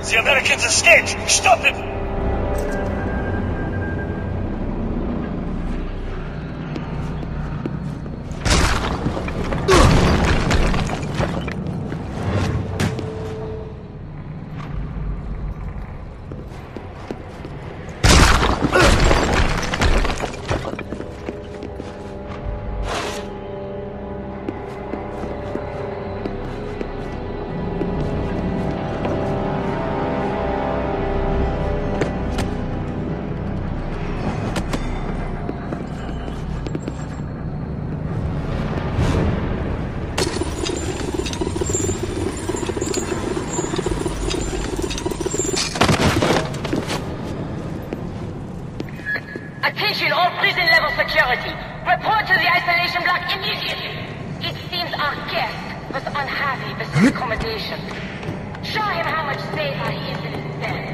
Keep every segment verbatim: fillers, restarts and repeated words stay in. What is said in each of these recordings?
The Americans escaped! Stop them! Attention all prison level security. Report to the isolation block immediately. It seems our guest was unhappy with his accommodation. Show him how much safer he is in his bed.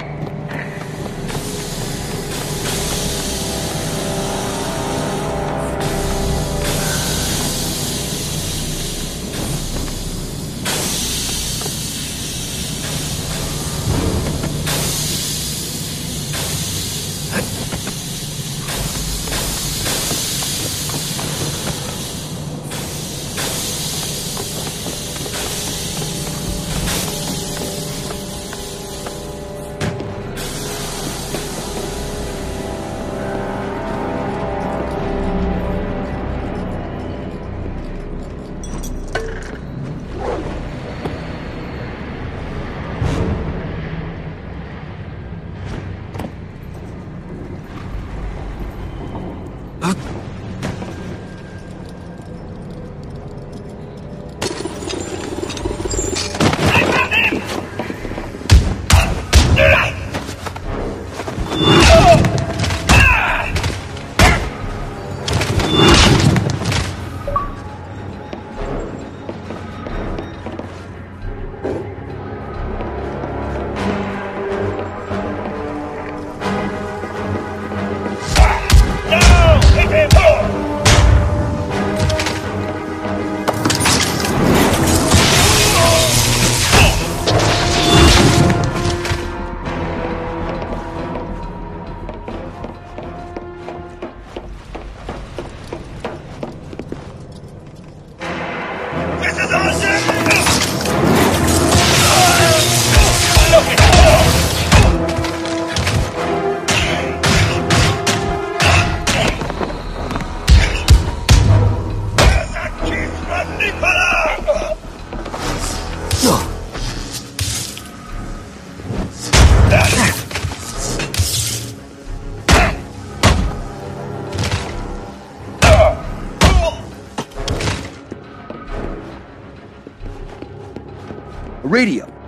Radio.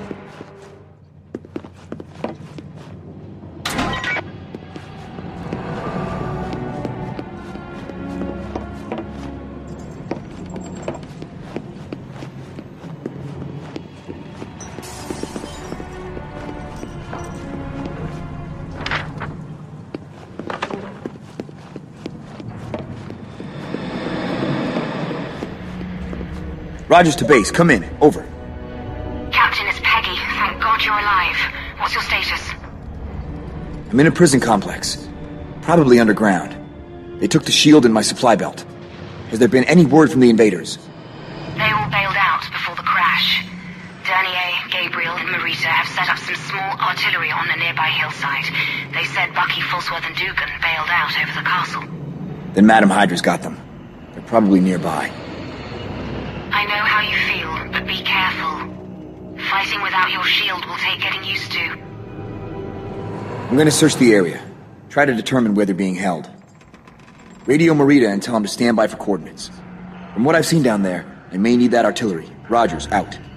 Rogers to base. Come in. Over. What's your status? I'm in a prison complex. Probably underground. They took the shield and my supply belt. Has there been any word from the invaders? They all bailed out before the crash. Dernier, Gabriel, and Marita have set up some small artillery on a nearby hillside. They said Bucky, Falsworth, and Dugan bailed out over the castle. Then Madam Hydra's got them. They're probably nearby. I know how you feel, but be careful. Fighting without your shield will take getting used to. I'm gonna search the area. Try to determine where they're being held. Radio Marita and tell them to stand by for coordinates. From what I've seen down there, I may need that artillery. Rogers, out.